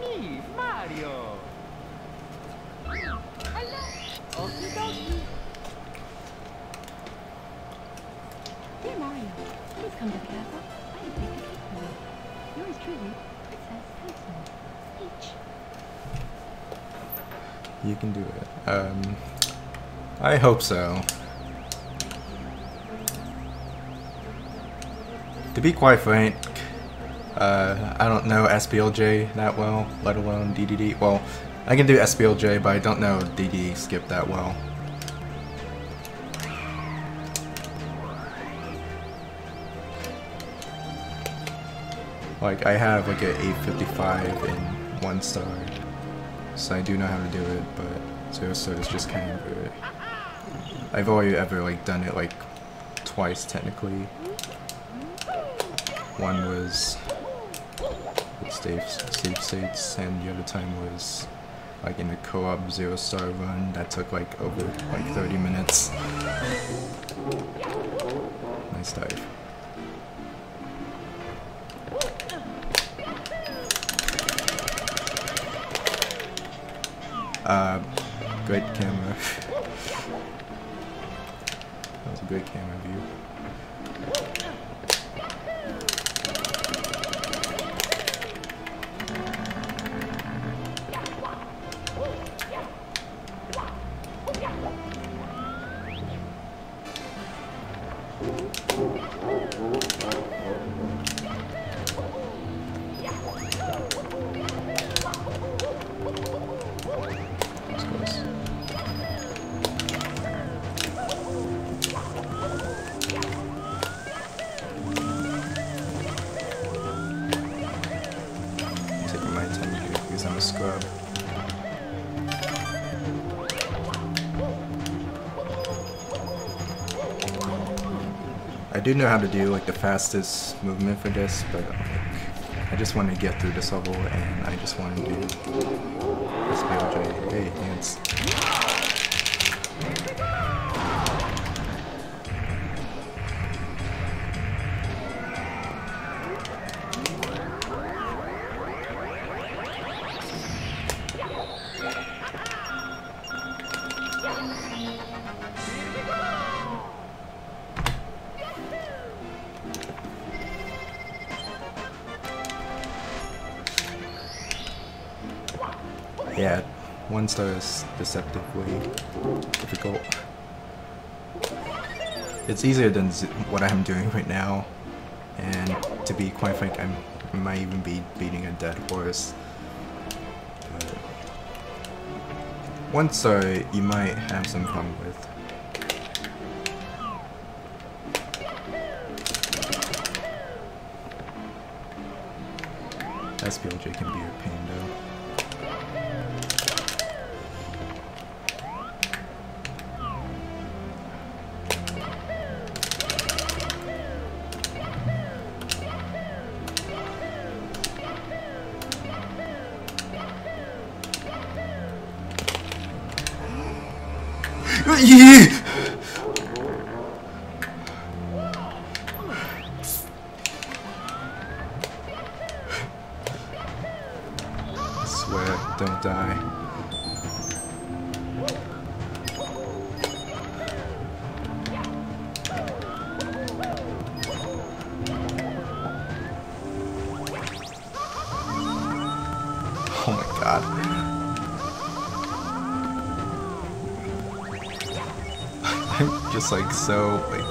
me, Mario. Hello. Okie dokie. Dear Mario, please come to the castle. I have picked a cake for you. Yours truly, Princess Hudson. Peach. You can do it. I hope so. To be quite frank, I don't know SPLJ that well, let alone DDD. Well, I can do SPLJ, but I don't know DD skip that well. Like, I have like a 855 in 1 star, so I do know how to do it, but 0 star is just kind of I've only ever like done it like twice technically. One was with safe states, and the other time was like in a co-op 0 star run that took like over like 30 minutes. Nice dive. Great camera. That was a great camera view. I'm a scrub. I do know how to do like the fastest movement for this, but like, I just want to get through this level, and I just want to do SPLJ. Hey, hands. Yeah, 1 star is deceptively difficult. It's easier than what I'm doing right now, and to be quite frank, I might even be beating a dead horse. But 1 star you might have some fun with. SPLJ can be a pain though. Yeah! I swear, don't die. Oh my god. I'm just like so like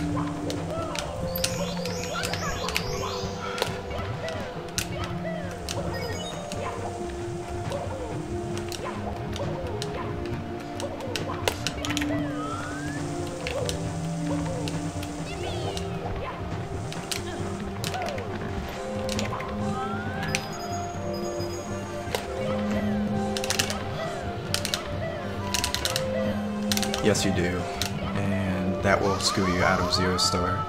yes you do. That will screw you out of 0 star.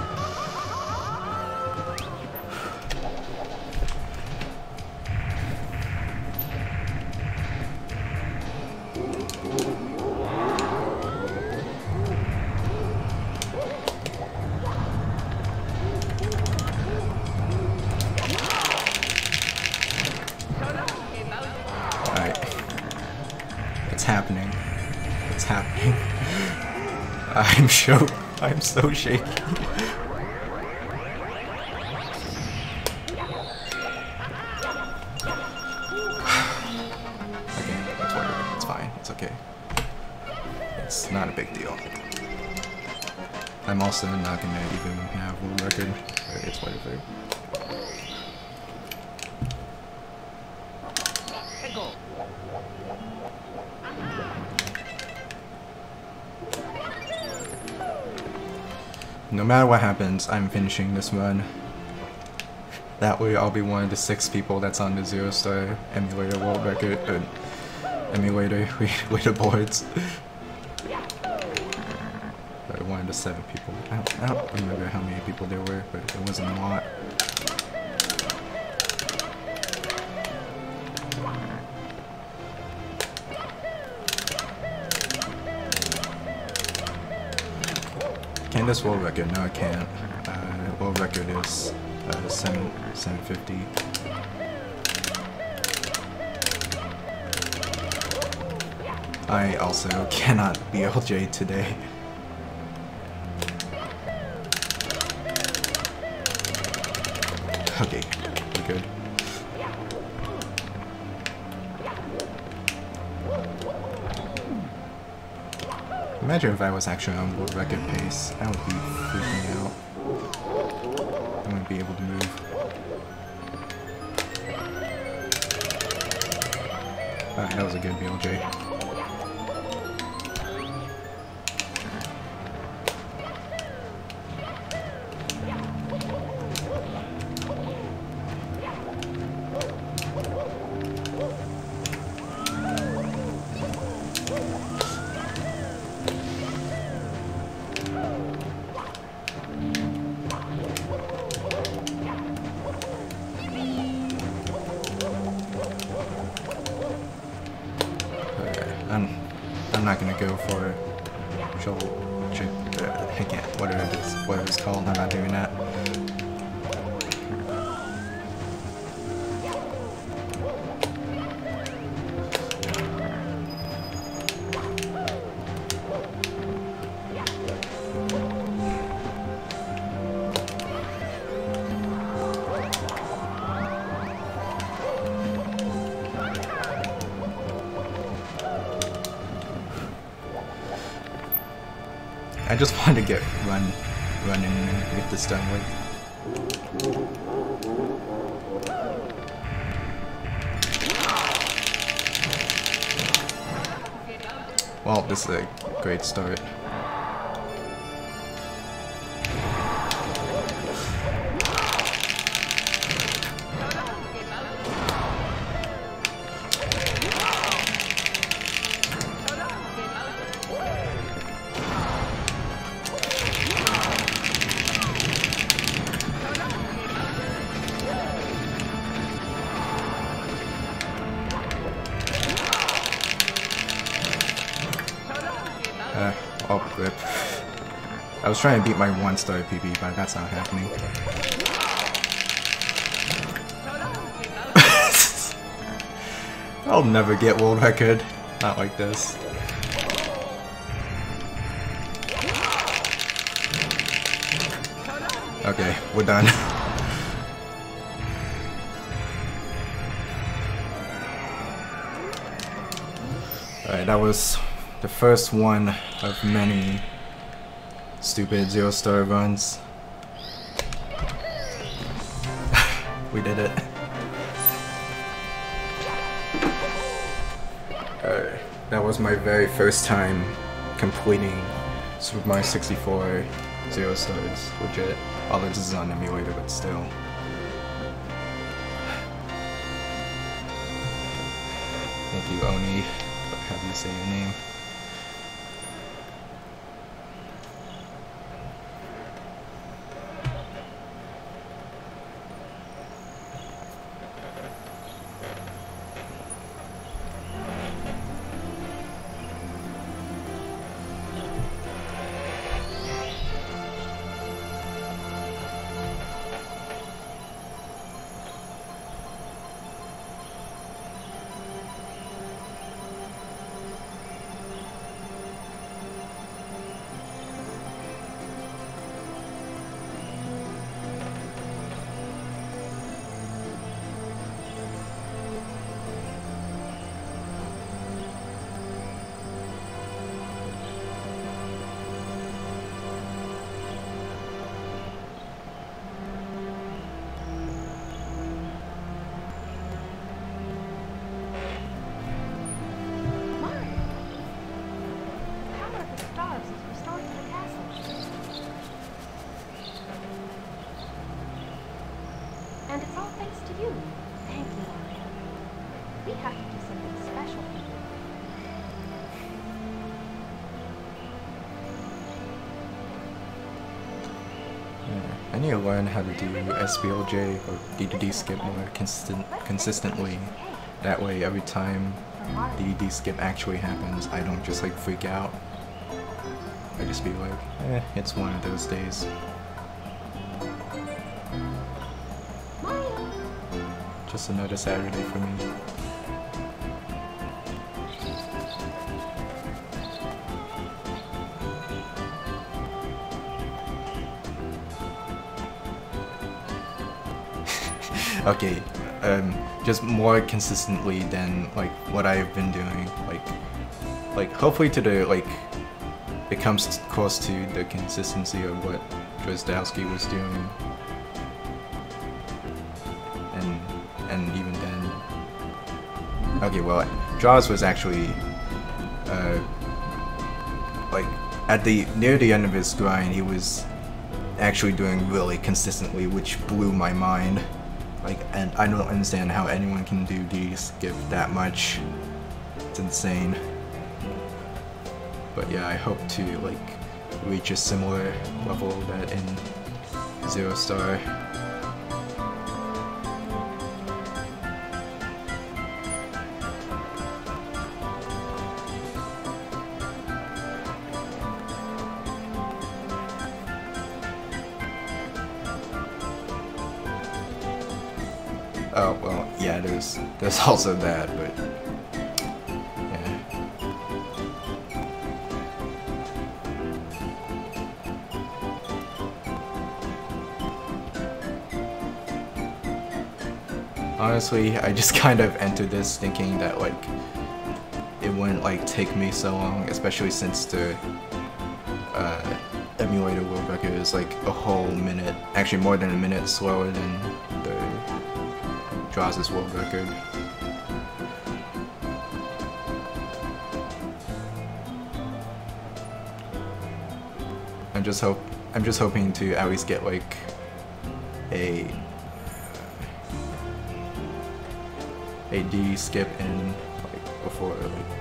It's happening. It's happening. I'm so shaky. Okay, that's whatever. It's fine. It's okay. It's not a big deal. I'm also not gonna even have a record. It's whatever. No matter what happens, I'm finishing this run. That way I'll be one of the 6 people that's on the 0-star emulator world record, emulator leaderboards. One of the 7 people. I don't remember how many people there were, but it wasn't a lot. Can this world record? No, I can't. World record is 750. I also cannot BLJ today. Okay, we're good. Imagine if I was actually on world record pace. I would be freaking out. I wouldn't be able to move. Alright, that was a good BLJ. I'm not gonna go for I can't, whatever it's called, I'm not doing that. I just want to get running and get this done with. Well, this is a great start. Oh, rip. I was trying to beat my 1-star PB, but that's not happening. I'll never get world record. Not like this. Okay, we're done. Alright, that was the first one of many stupid 0-star runs. We did it. That was my very first time completing Super Mario 64 0-stars. Legit. All this is on emulator, but still. Thank you, Oni. How do you say your name? We have to do something special for you. Yeah, I need to learn how to do SBLJ or DDD skip more consistently. That way, every time DDD skip actually happens, I don't just like freak out. I just be like, it's one of those days. Just another Saturday for me. Okay, just more consistently than like what I've been doing. Like hopefully to the it comes close to the consistency of what Drozdowski was doing, and even then. Okay, well, Jaws was actually like at near the end of his grind, he was actually doing really consistently, which blew my mind. Like, and I don't understand how anyone can do DD skip that much. It's insane. But yeah, I hope to like reach a similar level that in Zero Star. Oh, well, yeah, there's also that, but yeah. Honestly, I just kind of entered this thinking that like it wouldn't like take me so long, especially since the emulator world record is like a whole minute, actually more than a minute slower than the Droz' world record. I'm just hoping to at least get like a D skip in like before like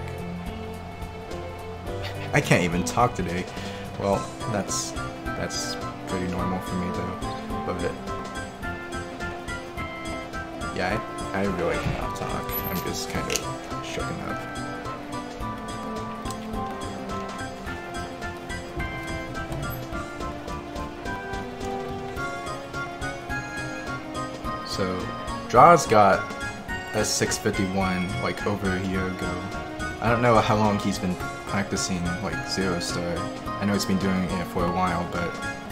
I can't even talk today. Well, that's pretty normal for me though. But yeah, I really cannot talk. I'm just kind of shooken up. So, Droz got a 651 like over a year ago. I don't know how long he's been practicing like Zero Star. I know he's been doing it for a while, but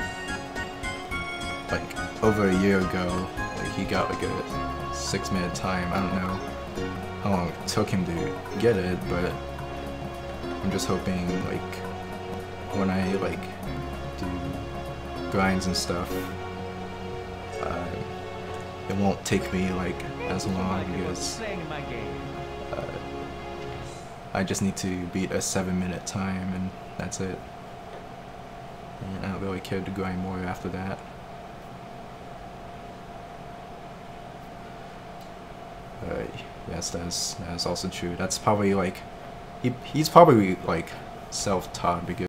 like over a year ago, like he got like a 6-minute time. I don't know how long it took him to get it, but I'm just hoping like when I like do grinds and stuff, it won't take me like as long because I just need to beat a 7-minute time and that's it. And I don't really care to grind more after that. Yes, that's also true. That's probably like he's probably like self-taught because